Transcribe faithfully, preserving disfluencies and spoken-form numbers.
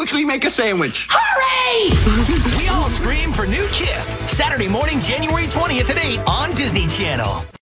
quickly make a sandwich. Hurry! We all scream for new Kiff. Saturday morning, January twentieth at eight on Disney Channel.